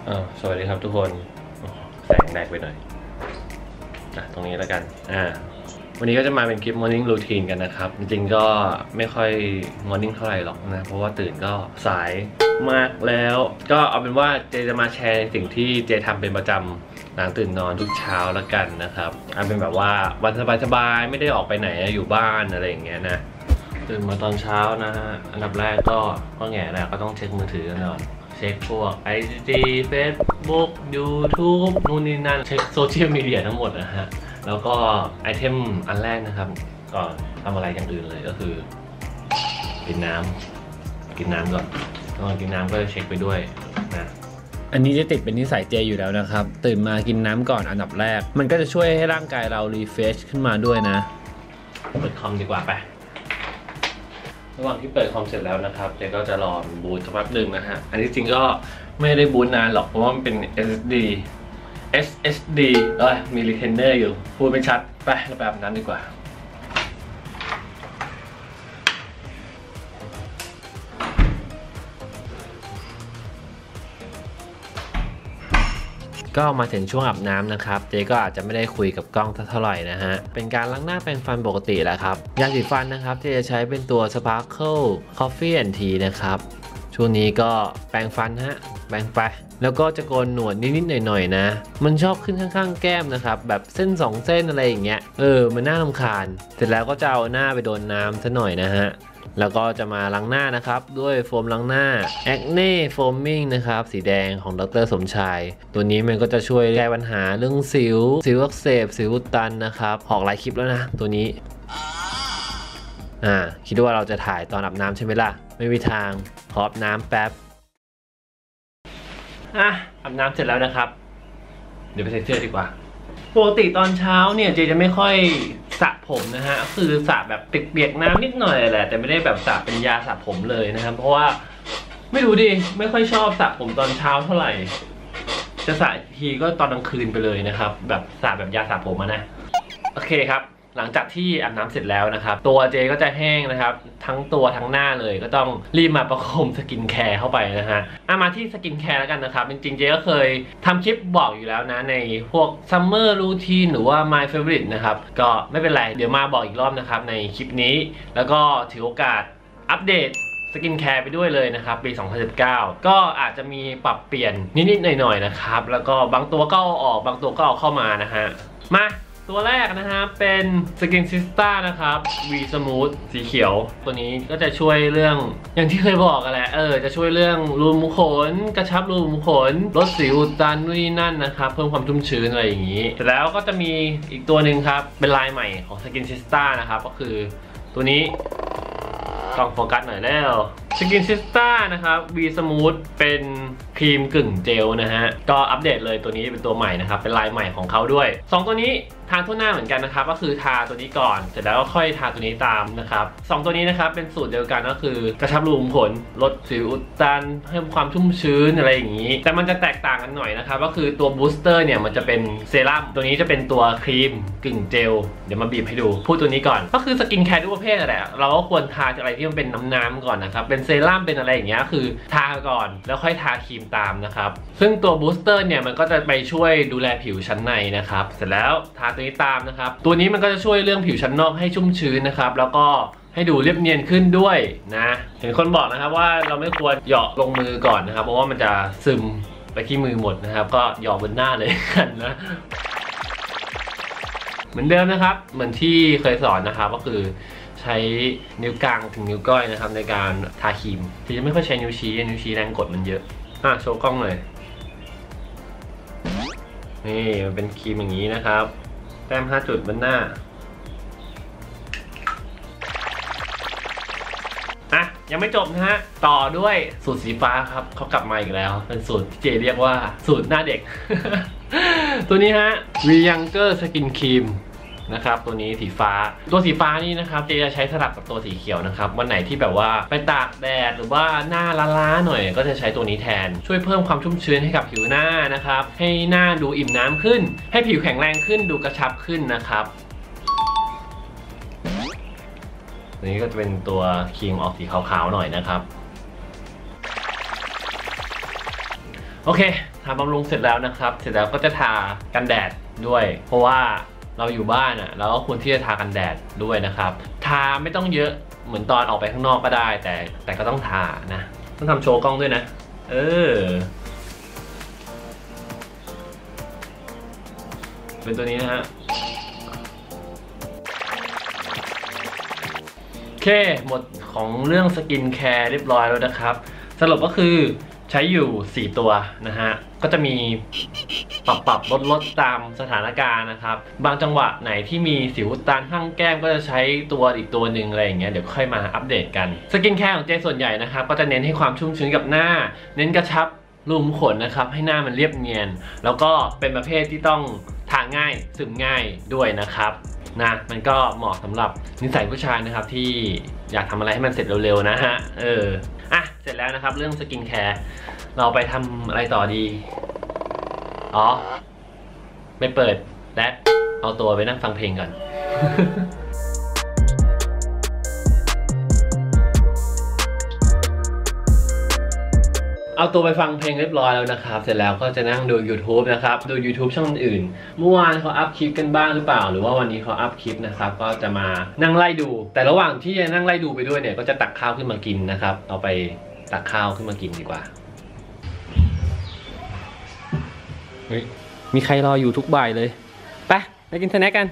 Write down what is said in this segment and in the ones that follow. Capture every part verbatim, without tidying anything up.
อ่าสวัสดีครับทุกคนแสงแดกไปหน่อยอ่ะตรงนี้แล้วกันอ่าวันนี้ก็จะมาเป็นคลิป Morning Routine กันนะครับจริงๆก็ไม่ค่อย Morning เท่าไหร่หรอกนะเพราะว่าตื่นก็สายมากแล้วก็เอาเป็นว่าเจจะมาแชร์สิ่งที่เจทำเป็นประจำหลังตื่นนอนทุกเช้าแล้วกันนะครับเอาเป็นแบบว่าวันสบายๆไม่ได้ออกไปไหนอยู่บ้านอะไรอย่างเงี้ยนะตื่นมาตอนเช้านะฮะอันดับแรกก็ก็แง่แหละก็ต้องเช็คมือถือกันก่อนเช็คพวก ไอ จี Facebook YouTube นู่นนี่นั่นเช็คโซเชียลมีเดียทั้งหมดนะฮะแล้วก็ไอเทมอันแรกนะครับก่อนทำอะไรอย่างอื่นเลยก็คือกินน้ำกินน้ำก่อนตอนกินน้ำก็จะเช็คไปด้วยนะอันนี้จะติดเป็นนิสัยเจอยู่แล้วนะครับตื่นมากินน้ำก่อนอันดับแรกมันก็จะช่วยให้ร่างกายเรารีเฟรชขึ้นมาด้วยนะเปิดคอมดีกว่าไประหว่างที่เปิดคอมเสร็จแล้วนะครับเจก็จะรอบูตสักแป๊บหนึ่งนะฮะอันนี้จริงก็ไม่ได้บูตนานหรอกเพราะว่ามันเป็น เอส เอส ดี เอส เอส ดี เอ้ยมี Retainer อยู่พูดไม่ชัดไปเราไปอาบน้ำดีกว่าก็มาถึงช่วงอาบน้ำนะครับเจก็อาจจะไม่ได้คุยกับกล้องเท่าไหร่นะฮะเป็นการล้างหน้าแปรงฟันปกติแหละครับยาสีฟันนะครับเจจะใช้เป็นตัว Sparkle Coffee and Tea นะครับช่วงนี้ก็แปรงฟันฮะแปรงไปแล้วก็จะโกนหนวดนิดๆหน่อยๆนะมันชอบขึ้นข้างๆแก้มนะครับแบบเส้นสองเส้นอะไรอย่างเงี้ยเออมันน่ารำคาญเสร็จแล้วก็จะเอาหน้าไปโดนน้ำซะหน่อยนะฮะแล้วก็จะมาล้างหน้านะครับด้วยโฟมล้างหน้า Acne Foaming นะครับสีแดงของดร.สมชายตัวนี้มันก็จะช่วยแก้ปัญหาเรื่องสิวสิวอักเสบสิวอุดตันนะครับออกหลายคลิปแล้วนะตัวนี้อ่าคิดว่าเราจะถ่ายตอนอาบน้ำใช่ไหมล่ะไม่มีทางขออาบน้ำแป๊บอ่ะอาบน้ำเสร็จแล้วนะครับเดี๋ยวไปใส่เสื้อดีกว่าปกติตอนเช้าเนี่ยเจจะไม่ค่อยสระผมนะฮะคือสระแบบเปียกๆน้ำนิดหน่อยแหละแต่ไม่ได้แบบสระเป็นยาสระผมเลยนะครับเพราะว่าไม่รู้ดิไม่ค่อยชอบสระผมตอนเช้าเท่าไหร่จะสระทีก็ตอนกลางคืนไปเลยนะครับแบบสระแบบยาสระผมนะโอเคครับหลังจากที่อาบน้ำเสร็จแล้วนะครับตัวเจก็จะแห้งนะครับทั้งตัวทั้งหน้าเลยก็ต้องรีบมาประคมสกินแคร์เข้าไปนะฮะเอามาที่สกินแคร์แล้วกันนะครับจริงๆเจก็เคยทำคลิปบอกอยู่แล้วนะในพวก Summer Routine หรือว่า My Favorite นะครับก็ไม่เป็นไรเดี๋ยวมาบอกอีกรอบนะครับในคลิปนี้แล้วก็ถือโอกาสอัปเดตสกินแคร์ไปด้วยเลยนะครับปีสองพันสิบเก้าก็อาจจะมีปรับเปลี่ยนนิดๆหน่อยๆนะครับแล้วก็บางตัวก็เอาออกบางตัวก็เอาเข้ามานะฮะมาตัวแรกนะฮะเป็นสกินซิสต้านะครับ V Smooth สีเขียวตัวนี้ก็จะช่วยเรื่องอย่างที่เคยบอกกันแหละเออจะช่วยเรื่องรูขุมขนกระชับรูขุมขนลดสิวอุดตันนู่นนี่นั่นนะครับเพิ่มความชุ่มชื้นอะไรอย่างนี้แต่แล้วก็จะมีอีกตัวหนึ่งครับเป็นลายใหม่ของสกินซิสต้านะครับก็คือตัวนี้ต้องโฟกัสหน่อยแล้วสกินซิสต้านะครับ V Smooth เป็นครีมกึ่งเจลนะฮะก็อัปเดตเลยตัวนี้เป็นตัวใหม่นะครับเป็นลายใหม่ของเขาด้วยสองตัวนี้ทาทั่วหน้าเหมือนกันนะครับก็คือทาตัวนี้ก่อนเสร็จแล้วก็ค่อยทาตัวนี้ตามนะครับสองตัวนี้นะครับเป็นสูตรเดียวกันก็คือกระชับรูขุมขนลดสิวอุดตันเพิ่มความชุ่มชื้นอะไรอย่างนี้แต่มันจะแตกต่างกันหน่อยนะครับก็คือตัวบูสเตอร์เนี่ยมันจะเป็นเซรั่มตัวนี้จะเป็นตัวครีมกึ่งเจลเดี๋ยวมาบีบให้ดูพูดตัวนี้ก่อนก็คือสกินแคร์ทุกประเภทแหละเราก็ควรทาอะไรที่มันเป็นน้ำๆก่อนนะครับเป็นเซรั่มเป็นอะไรอย่างเงี้ยคือทาก่อนแล้วค่อยทาครีมตามนะครับซึ่งตัวบูสเตอร์เนี่ยมันก็จะไปช่วยดูแลผิวชั้นในนะครับเสร็จแล้วทาตัวนี้ตามนะครับตัวนี้มันก็จะช่วยเรื่องผิวชั้นนอกให้ชุ่มชื้นนะครับแล้วก็ให้ดูเรียบเนียนขึ้นด้วยนะเห็นคนบอกนะครับว่าเราไม่ควรเหยาะลงมือก่อนนะครับเพราะว่ามันจะซึมไปที่มือหมดนะครับก็เหยาะบนหน้าเลยกันนะเหมือนเดิมนะครับเหมือนที่เคยสอนนะครับก็คือใช้นิ้วกลางถึงนิ้วก้อยนะครับในการทาครีมที่จะไม่ค่อยใช้นิ้วชี้นิ้วชี้แรงกดมันเยอะอ่ะโชว์กล้องหน่อยนี่มันเป็นครีมอย่างนี้นะครับแต้มห้าจุดบนหน้าอ่ะยังไม่จบนะฮะต่อด้วยสูตรสีฟ้าครับเขากลับมาอีกแล้วเป็นสูตรที่เจเรียกว่าสูตรหน้าเด็ก ตัวนี้ฮะ V Younger Skin Cream นะครับตัวนี้สีฟ้าตัวสีฟ้านี่นะครับเจจะใช้สลับกับตัวสีเขียวนะครับวันไหนที่แบบว่าไปตากแดดหรือว่าหน้าล้าๆหน่อยก็จะใช้ตัวนี้แทนช่วยเพิ่มความชุ่มชื้นให้กับผิวหน้านะครับให้หน้าดูอิ่มน้ำขึ้นให้ผิวแข็งแรงขึ้นดูกระชับขึ้นนะครับตัวนี้ก็จะเป็นตัวครีมออกสีขาวๆหน่อยนะครับโอเคทาบำรุงเสร็จแล้วนะครับเสร็จแล้วก็จะทากันแดดด้วยเพราะว่าเราอยู่บ้านอ่ะเราก็ควรที่จะทากันแดดด้วยนะครับทาไม่ต้องเยอะเหมือนตอนออกไปข้างนอกก็ได้แต่แต่ก็ต้องทานะต้องทำโชว์กล้องด้วยนะเออเป็นตัวนี้นะฮะโอเคหมดของเรื่องสกินแคร์เรียบร้อยแล้วนะครับสรุปก็คือใช้อยู่สี่ตัวนะฮะก็จะมีปรับปรับลดลดตามสถานการณ์นะครับบางจังหวะไหนที่มีสิวอุดตันข้างแก้มก็จะใช้ตัวอีกตัวหนึ่งอะไรอย่างเงี้ยเดี๋ยวค่อยมาอัปเดตกันสกินแคร์ของเจส่วนใหญ่นะครับก็จะเน้นให้ความชุ่มชื้นกับหน้าเน้นกระชับรูขุมขนนะครับให้หน้ามันเรียบเนียนแล้วก็เป็นประเภทที่ต้องทาง่ายซึมง่ายด้วยนะครับนะมันก็เหมาะสำหรับนิสัยผู้ชายนะครับที่อยากทำอะไรให้มันเสร็จเร็วๆนะฮะเอออ่ะเสร็จแล้วนะครับเรื่องสกินแคร์เราไปทำอะไรต่อดีอ๋อไปเปิดและเอาตัวไปนั่งฟังเพลงก่อน เอาตัวไปฟังเพลงเรียบร้อยแล้วนะครับเสร็จแล้วก็จะนั่งดู YouTube นะครับดู YouTube ช่องอื่นเมื่อวานเขาอัพคลิปกันบ้างหรือเปล่าหรือว่าวันนี้เขาอัพคลิปนะครับก็จะมานั่งไล่ดูแต่ระหว่างที่จะนั่งไล่ดูไปด้วยเนี่ยก็จะตักข้าวขึ้นมากินนะครับเอาไปตักข้าวขึ้นมากินดีกว่าเฮ้ยมีใครรออยู่ทุกบ่ายเลยไปไปกินสแน็คกัน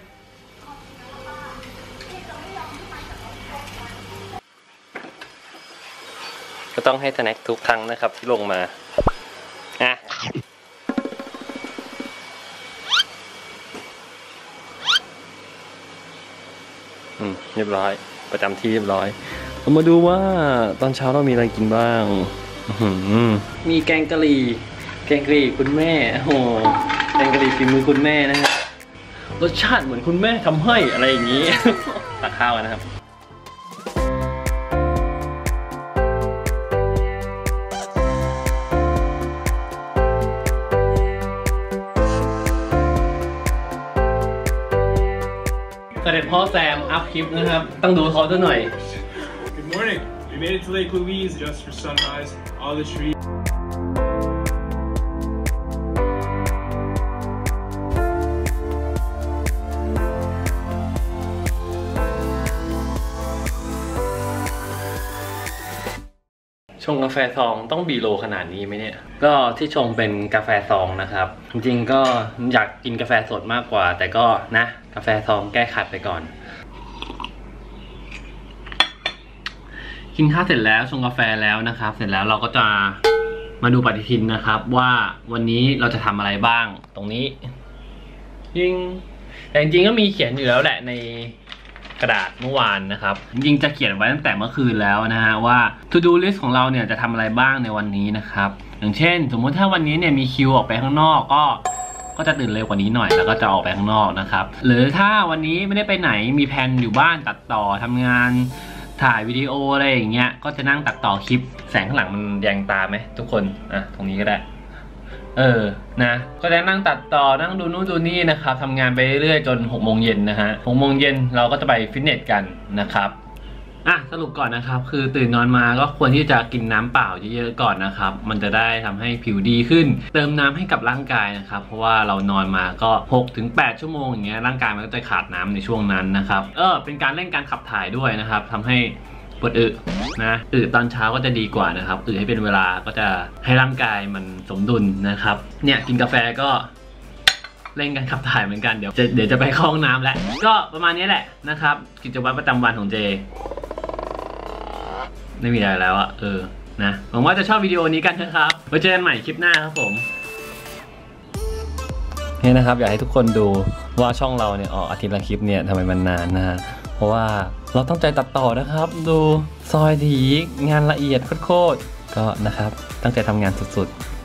ก็ต้องให้สแน็คทุกครั้งนะครับที่ลงมาอ่ะอืมเรียบร้อยประจำที่เรียบร้อยเรามาดูว่าตอนเช้าเรามีอะไรกินบ้างมีแกงกะหรี่แกงกะหรี่คุณแม่โอ้แกงกะหรี่ฝีมือคุณแม่นะฮะรสชาติเหมือนคุณแม่ทำให้อะไรอย่างนี้ ตักข้าวนะครับเสด็จพ่อแซมอัพคลิปนะครับต้องดูเขาซะหน่อย Good morning. We made it to Lake Louise just for sunrise. All the trees. ชงกาแฟซองต้องบีโลขนาดนี้ไหมเนี่ยก็ที่ชงเป็นกาแฟซองนะครับจริงๆก็อยากกินกาแฟสดมากกว่าแต่ก็นะกาแฟซองแก้ขัดไปก่อนกินข้าวเสร็จแล้วชงกาแฟแล้วนะครับเสร็จแล้วเราก็จะมาดูปฏิทินนะครับว่าวันนี้เราจะทำอะไรบ้างตรงนี้ยิงแต่จริงๆก็มีเขียนอยู่แล้วแหละในกระดาษเมื่อวานนะครับจริงๆจะเขียนไว้ตั้งแต่เมื่อคืนแล้วนะฮะว่า to do list ของเราเนี่ยจะทำอะไรบ้างในวันนี้นะครับอย่างเช่นสมมุติถ้าวันนี้เนี่ยมีคิวออกไปข้างนอกก็ก็จะตื่นเร็วกว่านี้หน่อยแล้วก็จะออกไปข้างนอกนะครับหรือถ้าวันนี้ไม่ได้ไปไหนมีแผนอยู่บ้านตัดต่อทำงานถ่ายวิดีโออะไรอย่างเงี้ยก็จะนั่งตัดต่อคลิปแสงข้างหลังมันแยงตาไหมทุกคนอ่ะตรงนี้ก็ได้เออนะก็จะนั่งตัดต่อนั่งดูนู่นดูนี่นะครับทำงานไปเรื่อยๆจนหกโมงเย็นนะฮะหกโมงเย็นเราก็จะไปฟิตเนสกันนะครับอ่ะสรุปก่อนนะครับคือตื่นนอนมาก็ควรที่จะกินน้ำเปล่าเยอะๆก่อนนะครับมันจะได้ทำให้ผิวดีขึ้นเติมน้ำให้กับร่างกายนะครับเพราะว่าเรานอนมาก็ หกถึงแปด ชั่วโมงอย่างเงี้ยร่างกายมันก็จะขาดน้ำในช่วงนั้นนะครับเออเป็นการเร่งการขับถ่ายด้วยนะครับทำให้ปวดอึนะอึตอนเช้าก็จะดีกว่านะครับอึให้เป็นเวลาก็จะให้ร่างกายมันสมดุลนะครับเนี่ยกินกาแฟก็เร่งการขับถ่ายเหมือนกันเดี๋ยวจะเดี๋ยวจะไปเข้าห้องน้ำแล้วก็ประมาณนี้แหละนะครับกิจวัตรประจำวันของเจไม่มีอะไรแล้วอะเออนะหวังว่าจะชอบวิดีโอนี้กันนะครับไว้เจอกันใหม่คลิปหน้าครับผมนี่นะครับอยากให้ทุกคนดูว่าช่องเราเนี่ยออกอาทิตย์ละคลิปเนี่ยทำไมมันนานนะฮะเพราะว่าเราตั้งใจตัดต่อนะครับดูซอยถี่งานละเอียดโคตรๆก็นะครับตั้งใจทำงานสุดๆ